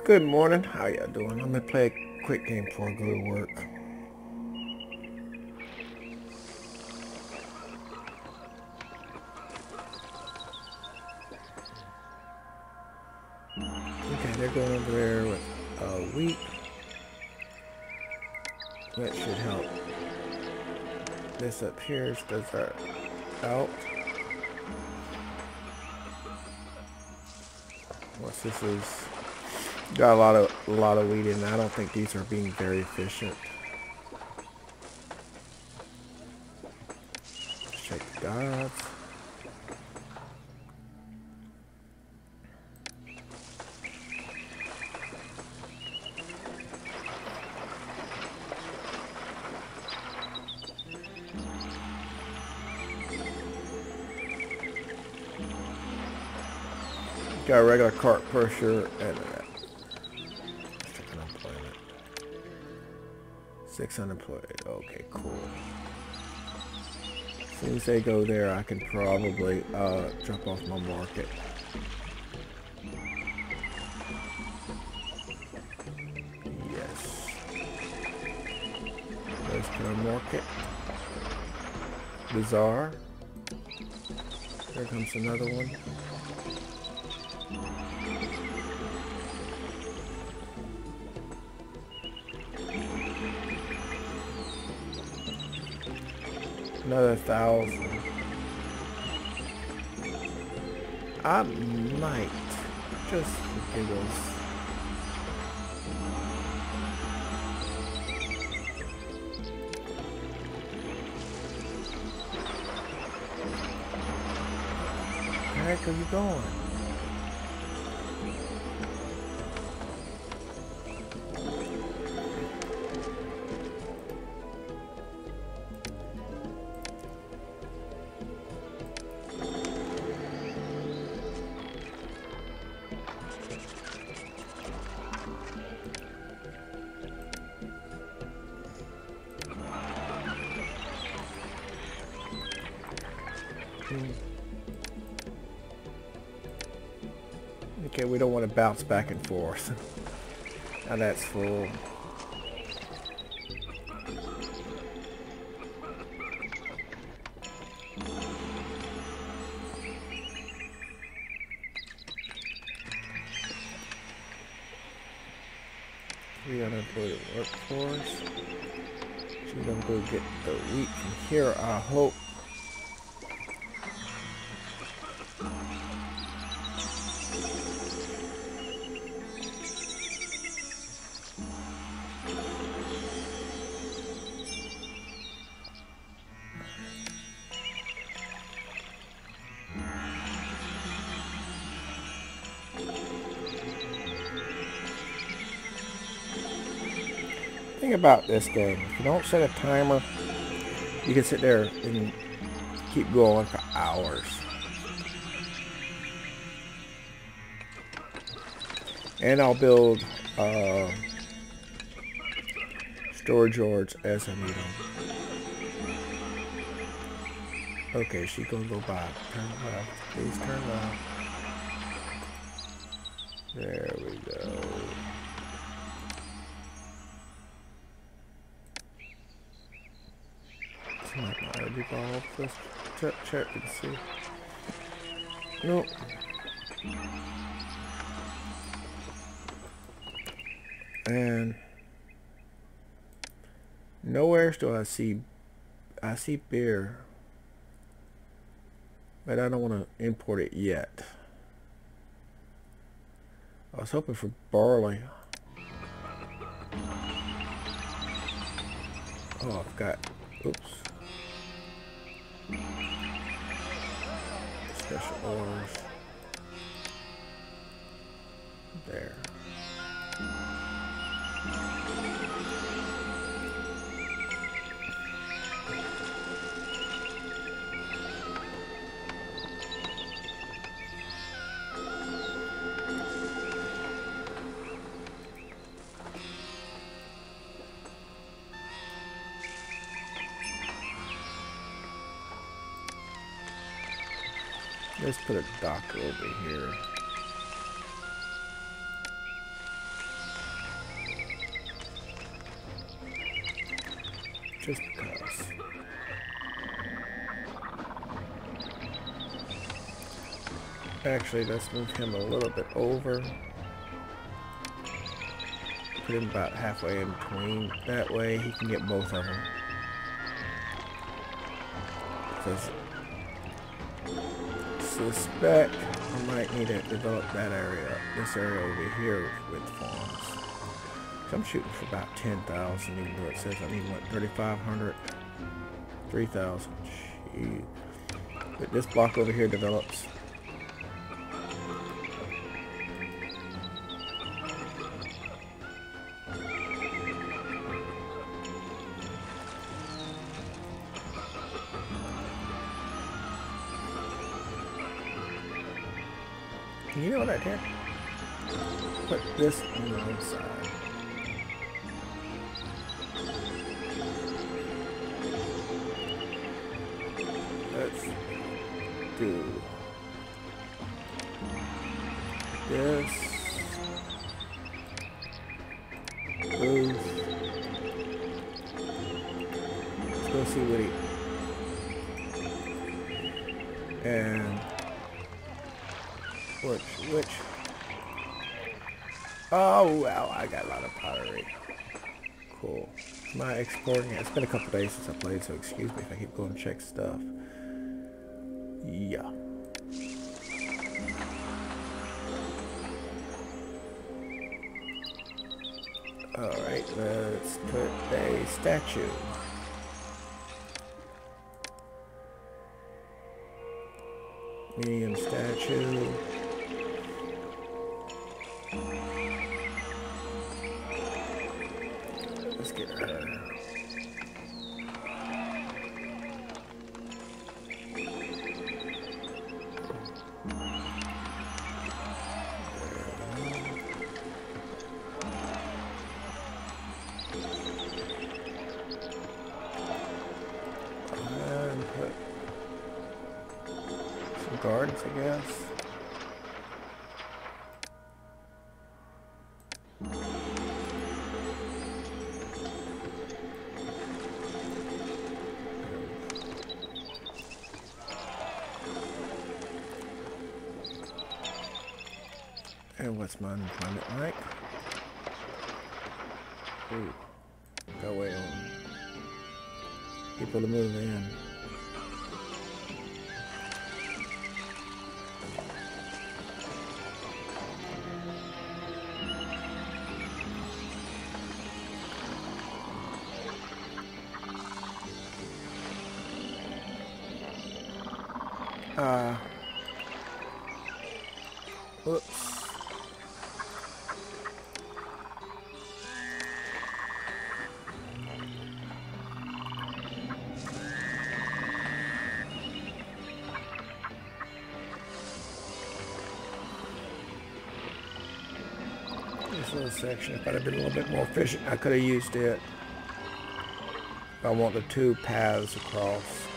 Good morning. How y'all doing? I'm gonna play a quick game before I go to work. Okay, they're going over there with wheat. That should help. This up here does our out. What's this is? Got a lot of wheat in. I don't think these are being very efficient. Check the gods. Got a regular cart pusher and unemployment. 6 unemployed. Okay, cool. As soon as they go there, I can probably drop off my market. Yes. There's my market. Bazaar. There comes another one. Another 1,000. I might, just for giggles. Where the heck are you going? Okay, we don't want to bounce back and forth. Now that's full. We unemployed workforce. She's gonna go get the wheat from here, I hope. Thing about this game, if you don't set a timer, you can sit there and keep going for hours. And I'll build storage yards as I need them. Okay, she's gonna go by. Turn left. Please turn left. There we go. Might already evolved. Let's check and see. Nope. And nowhere do I see beer, but I don't want to import it yet. I was hoping for barley. Oh, I've got, oops. Special orders. There. Let's put a dock over here. just because. Actually, let's move him a little bit over. Put him about halfway in between. That way he can get both of them. Because suspect I might need to develop that area, this area over here with farms. So I'm shooting for about 10,000, even though it says I need what, 3,500, 3,000. Jeez. But this block over here develops. You know what I did? Put this on the inside. Let's do this. Boost. Let's go see what he... And... Which? Oh, wow, I got a lot of pottery. Cool. Am I exporting it? It's been a couple days since I played, so excuse me if I keep going to check stuff. Yeah. Alright, let's put a statue. Medium statue. Let's get her. And put some guards, I guess. And what's my unemployment like? Ooh, go away on people to move in. Whoops. This little section, if I'd have been a little bit more efficient, I could have used it. I want the two paths across.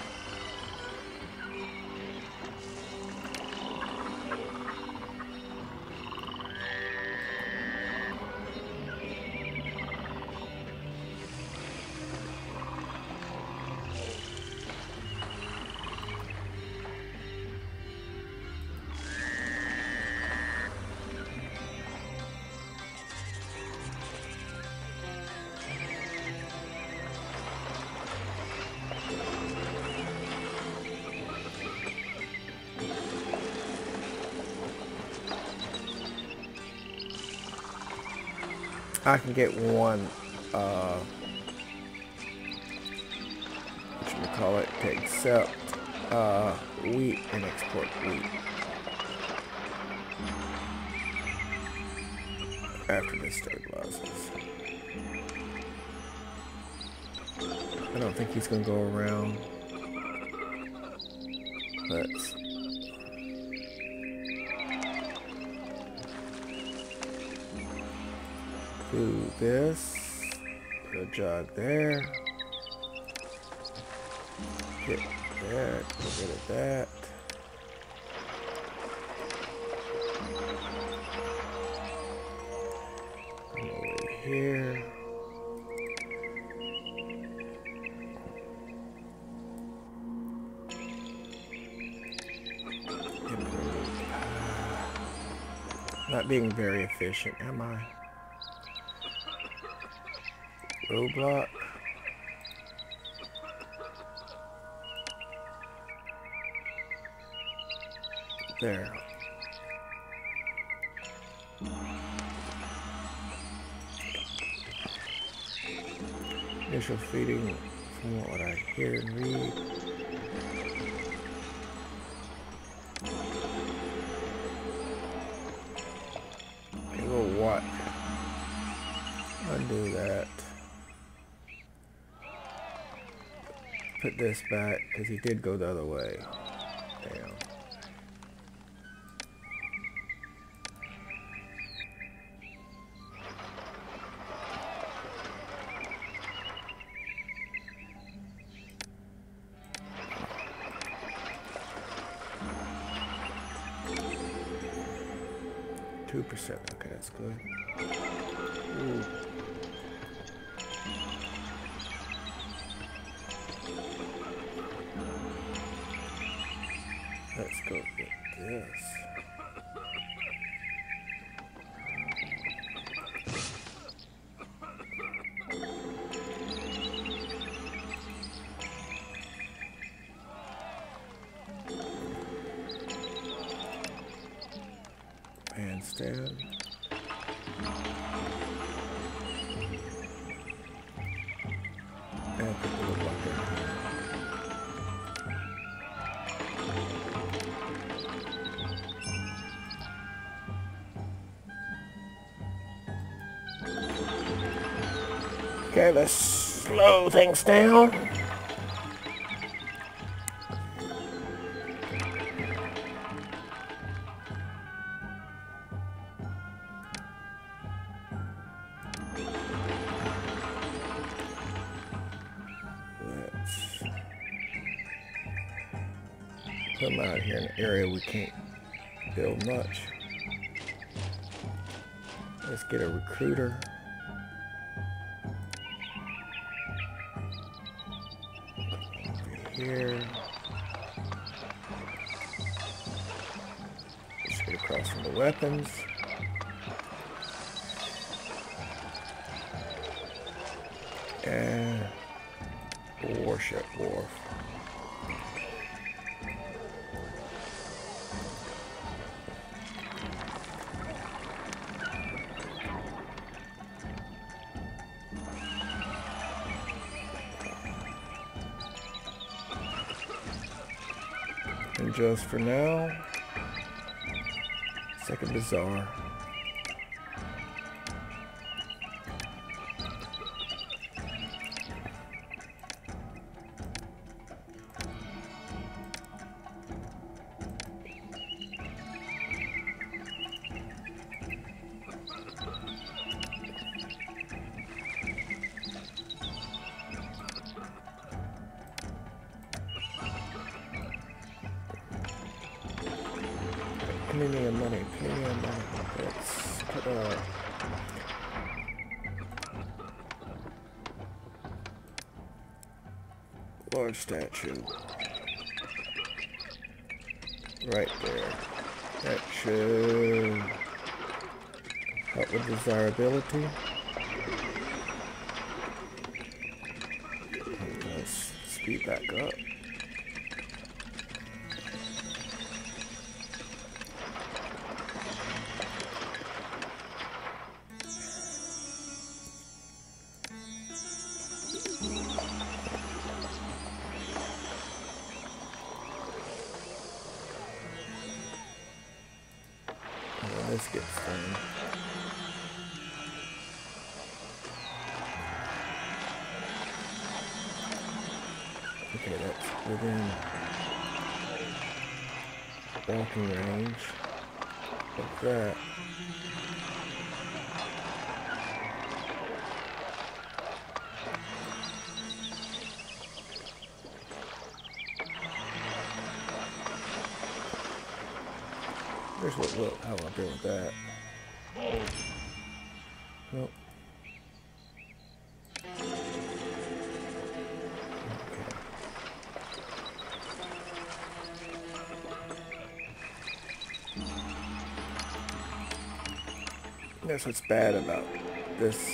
I can get one, whatchamacallit, to accept wheat and export wheat. After this stabilizes. I don't think he's going to go around. Let's do this. Put a jug there. Get that. Get rid of that. Come over here. Not being very efficient, am I? Roadblock. There. Initial feeding from what I hear and read. Okay, well, what? Undo that. Put this back because he did go the other way. Damn. 2%. Okay, that's good. Ooh. Let's go get this. Handstand. And put the little bucket in here. Okay, let's slow things down. Put them out here in an area we can't build much. Let's get a recruiter. Over here. Just get across from the weapons. And warship wharf. And just for now, second bazaar. Plenty of money, plenty of money. Let's put a large statue right there. That should help with desirability. Let's speed back up. This gets done. Okay, that's within walking range of that. Here's what look how I'll deal with that. Nope. That's what's bad about this.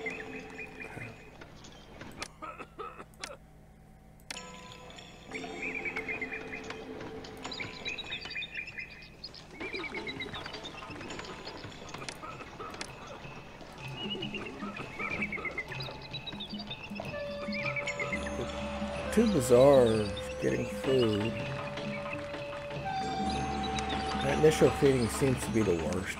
Two bazaars getting food. That initial feeding seems to be the worst.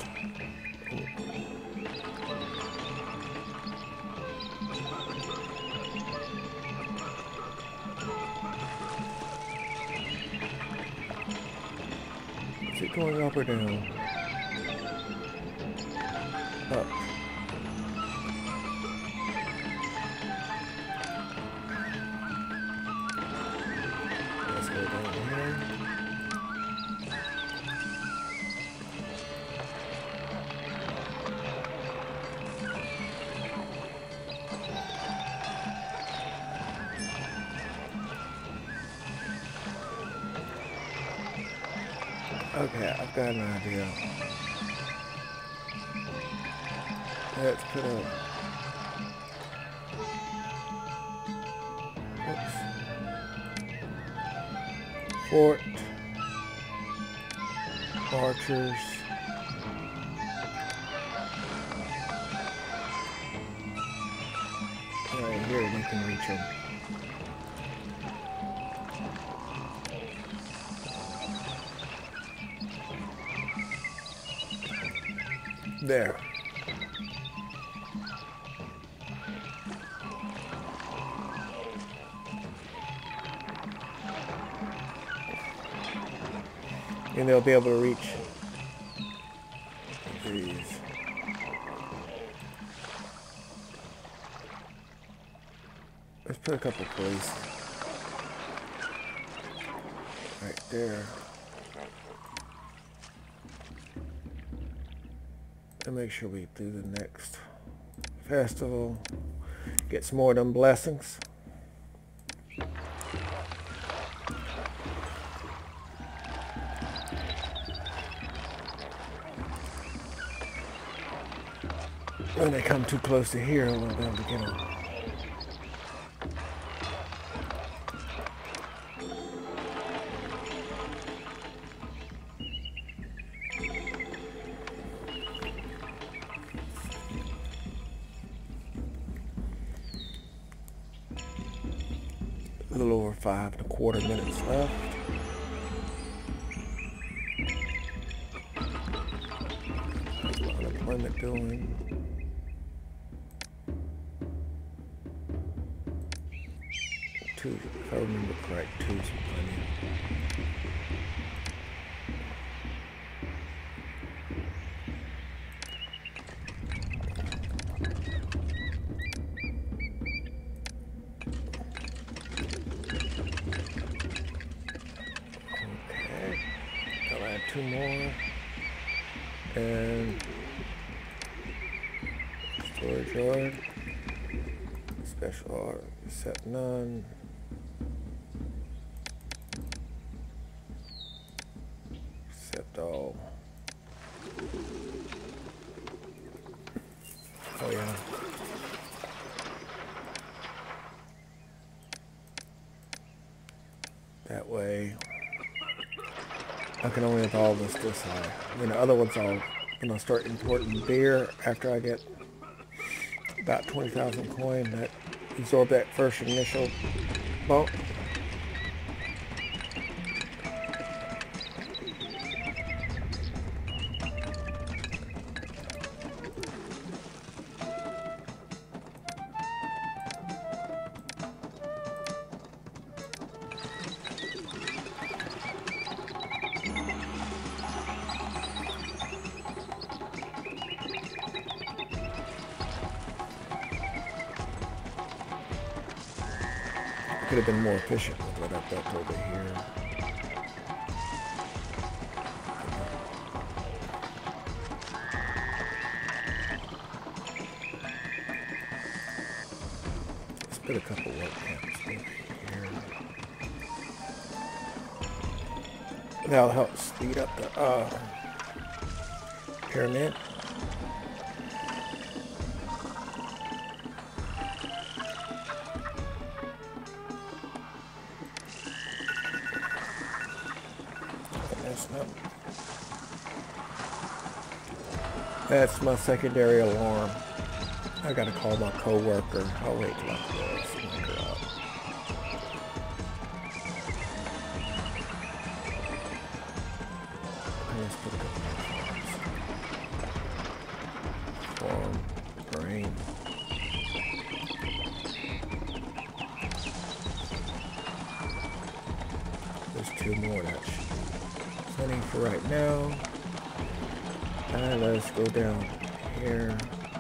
Is it going up or down? Up. Let's go down here. Okay, I've got an idea. Let's put a... Oops. Fort. Archers. Right here, we can reach them. There. And they'll be able to reach these. Let's put a couple places right there. And make sure we do the next festival. Get some more of them blessings. When they come too close to here, we'll be able to get them. A little over 5¼ minutes left. How's my unemployment doing? Two, if I remember correct, two's plenty. Okay, I'll add 2 more. And storage yard. Special order, set none. All. Oh yeah. That way I can only evolve this high. The other ones I'll start importing beer after I get about 20,000 coin. That absorb that first initial bump. Could have been more efficient with what I've built over here. Let's put a couple work camps over here. That'll help speed up the pyramid. That's my secondary alarm. I gotta call my co-worker. I'll wait till after this and wake her up. Let's put a couple more farms. Farm, grain. There's 2 more. That's plenty for right now. And let's go down here.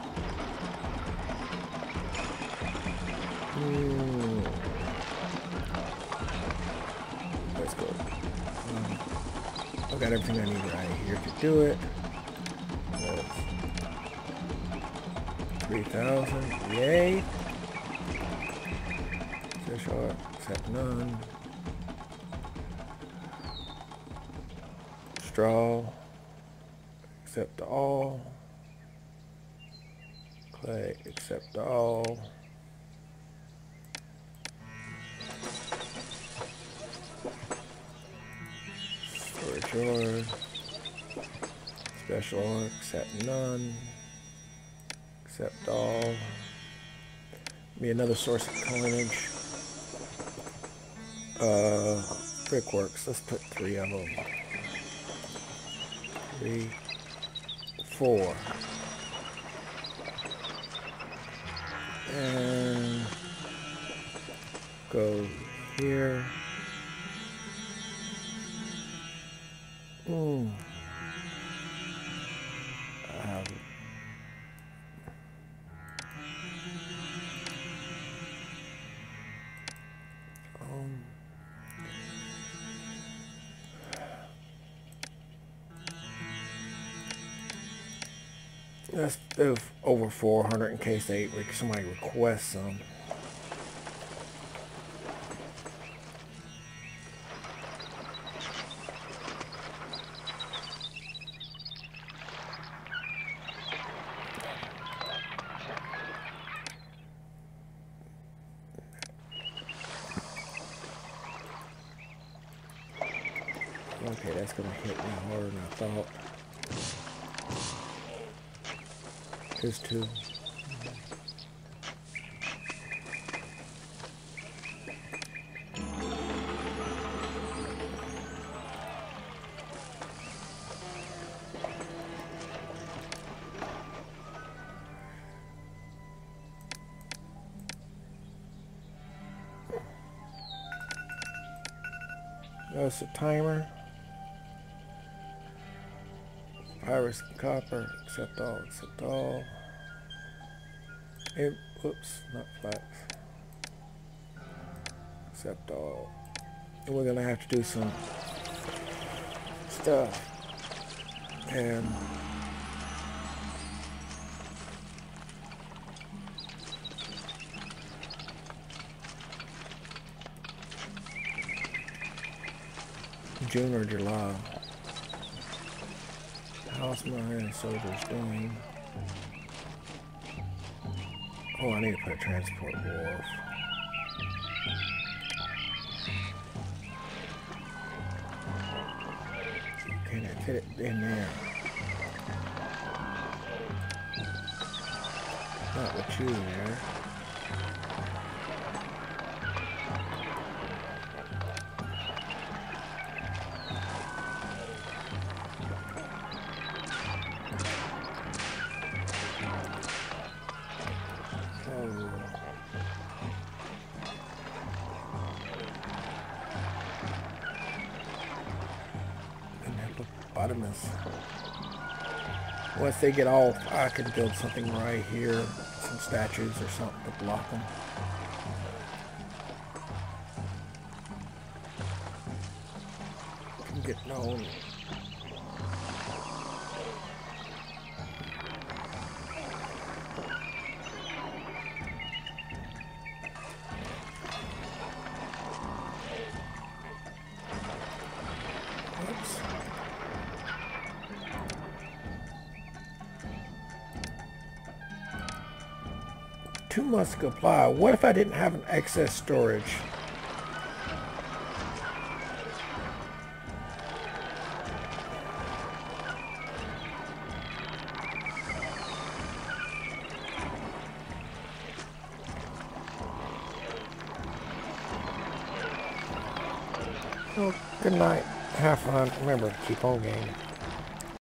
Let's go. I got everything I need right here to do it. That's 3,000. Yay. Fish oil, except none. Straw. Accept all. Clay, accept all. Storage yard. Special oil, accept none. Accept all. Be another source of coinage. Brickworks, let's put 3 of them. 3, 4. And go here. Let's do over 400 in case somebody requests some. Okay, that's gonna hit me harder than I thought. Here's 2. That's a timer. Iris and copper, accept all, accept all. Hey, whoops, not flax. Accept all. And we're gonna have to do some stuff. And June or July. How's my soldiers doing? Oh, I need to put a transport wharf. Can I fit it in there? Not with you there. Once they get off, I can build something right here, some statues or something to block them. Can get known. Too much supply. What if I didn't have an excess storage? Well, good night. Have fun. Remember, keep on gaming.